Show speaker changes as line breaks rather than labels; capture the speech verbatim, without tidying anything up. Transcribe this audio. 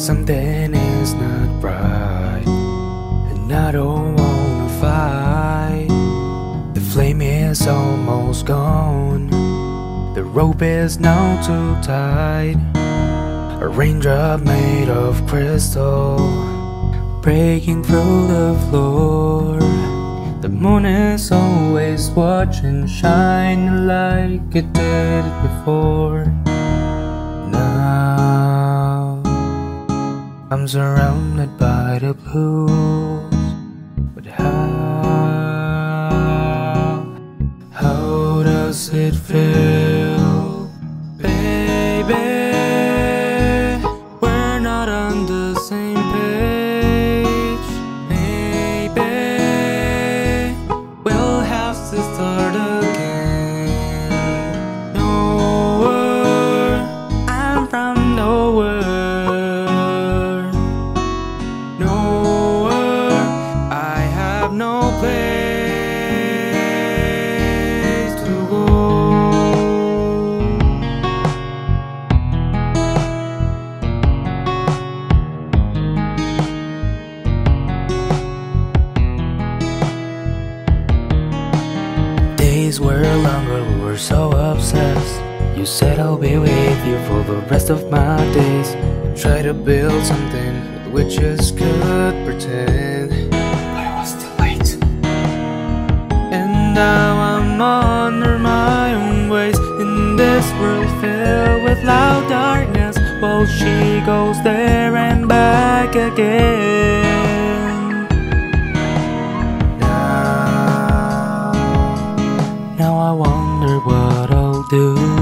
something is not right, and I don't wanna fight. The flame is almost gone, the rope is now too tight. A raindrop made of crystal breaking through the floor. The moon is always watching, shining like it did before. Now I'm surrounded by the blues, but how, how does it feel? Baby, we're not on the same page. Maybe we'll have to start again. Nowhere, I'm from nowhere. Nowhere, I have no place to go. Days were longer, we were so obsessed. You said I'll be with you for the rest of my days. Try to build something with which us could pretend, but it was too late. And now I'm under my own ways, in this world filled with loud darkness, while she goes there and back again. Now, now I wonder what I'll do.